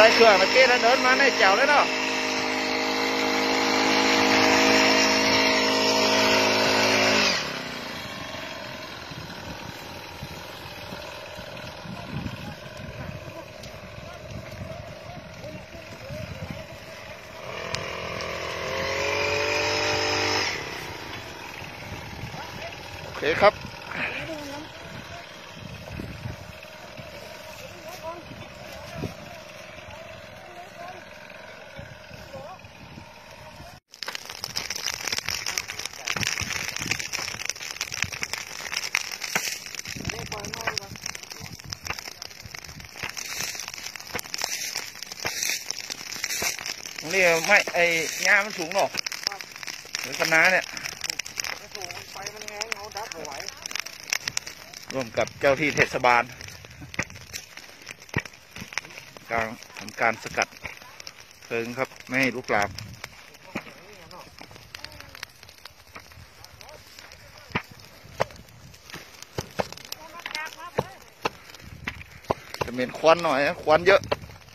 ส่เครื่องตะกี้แล้วเดินมาในแจวเลยเนาะโอเคครับนี่ไม่ไอ้งามันสูงหรอกหรือคณะเนี่ยร่วมกับเจ้าที่เทศบาลการทำการสกัดเพลิงครับไม่ให้ลุกลามจะเป็นควันหน่อยนะควันเยอะ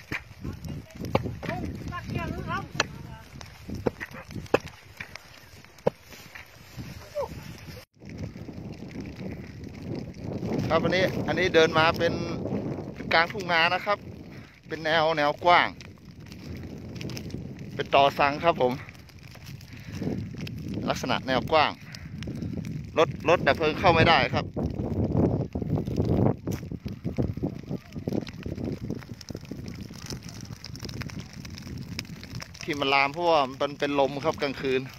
ครับอันนี้เดินมาเป็นกลางทุ่งนานะครับ เป็นแนวกว้าง เป็นต่อสังครับผมลักษณะแนวกว้างรถดับเพลิงเข้าไม่ได้ครับที่มันลามเพราะว่ามันเป็นลมครับกลางคืน